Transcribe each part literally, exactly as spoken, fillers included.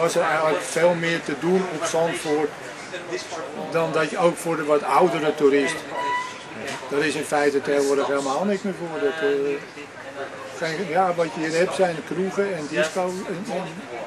was er eigenlijk veel meer te doen op Zandvoort dan dat je ook voor de wat oudere toerist. Daar is in feite tegenwoordig helemaal niks meer voor. Dat, uh, geen, ja, wat je hier hebt zijn de kroegen en disco. En, en,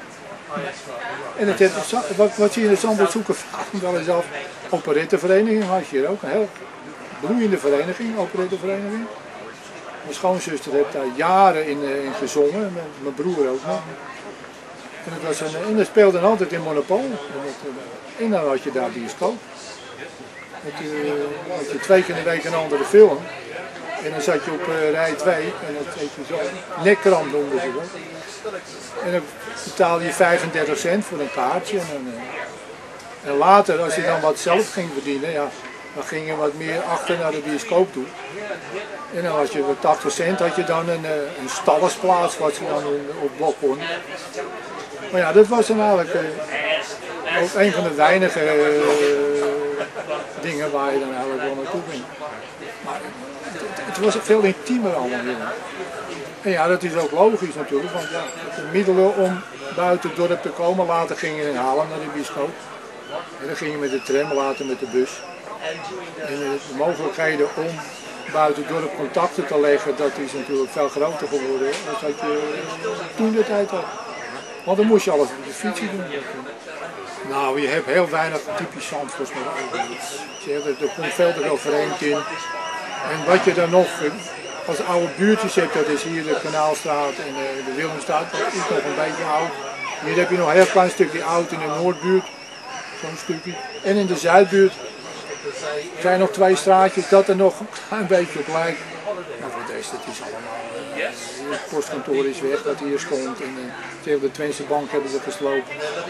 en het, het, wat, wat je in het Zandvoort zoeken vraagt me wel eens af. Operettevereniging had je hier ook, een heel bloeiende vereniging, operettevereniging. Mijn schoonzuster heeft daar jaren in, in gezongen, mijn, mijn broer ook nog. En, het was een, en dat speelde dan altijd in Monopol. En, dat, en dan had je daar bioscoop. Dat je, had je twee keer in de week een andere film. En dan zat je op uh, rij twee en dat heet je zo, nekkramp noemden ze dat. En dan betaalde je vijfendertig cent voor een kaartje. En, dan, uh, en later, als je dan wat zelf ging verdienen, ja, dan ging je wat meer achter naar de bioscoop toe. En dan had je voor tachtig cent had je dan een, uh, een stallersplaats wat ze dan in, op blok kon. Maar ja, dat was dan eigenlijk uh, ook een van de weinige uh, dingen waar je dan eigenlijk wel naartoe ging. Maar het, het, het was veel intiemer allemaal weer. En ja, dat is ook logisch natuurlijk, want ja, de middelen om buiten het dorp te komen, later ging je in Haarlem naar de bioscoop. En dan ging je met de tram, later met de bus. En de mogelijkheden om buiten het dorp contacten te leggen, dat is natuurlijk veel groter geworden dan dat je toen de tijd had. Want dan moest je alles op de fiets doen. Nou, je hebt heel weinig typisch Zandvoorts meer over. Er komt veel te veel vreemd in. En wat je dan nog als oude buurtjes hebt, dat is hier de Kanaalstraat en de Willemstraat, dat is nog een beetje oud. Hier heb je nog een heel klein stukje oud in de Noordbuurt, zo'n stukje. En in de Zuidbuurt zijn nog twee straatjes dat er nog een beetje op lijkt. Maar voor de rest, het is allemaal. Uh, het postkantoor is weg dat hier stond en uh, de Twentse bank hebben ze gesloopt.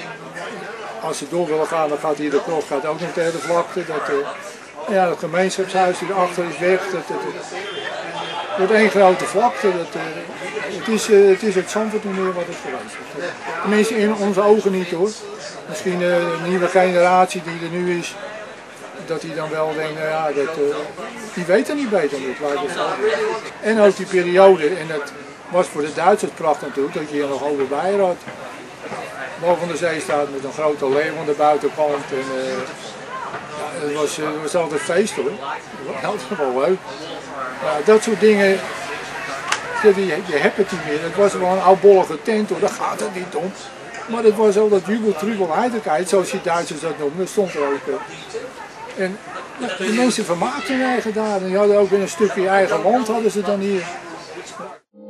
Als ze door willen gaan, dan gaat hier de krocht gaat ook nog tegen de vlakte. Dat, uh, ja, het gemeenschapshuis hierachter is weg. Dat, dat, het wordt één grote vlakte. Dat, uh, het, is, uh, het is het Zandvoort niet meer wat het geweest is. Tenminste in onze ogen niet hoor. Misschien uh, de nieuwe generatie die er nu is. Dat hij dan wel denkt, nou ja, dat, uh, die weet er niet beter met waar het en ook die periode, en dat was voor de Duitsers prachtig natuurlijk, dat je hier nog Overbeijer had. Boven de zee staat met een grote leeuw aan de buitenkant. En, uh, ja, het, was, uh, het was altijd feest hoor, dat was wel leuk. Ja, dat soort dingen, je, je hebt het niet meer. Het was wel een oudbollige tent hoor, daar gaat het niet om. Maar het was al dat jubel, trubel, heiligheid, zoals die Duitsers dat noemen, dat stond er ook. Uh, En de mensen vermaakten hun eigen daar. En die hadden ook in een stukje eigen land hadden ze dan hier.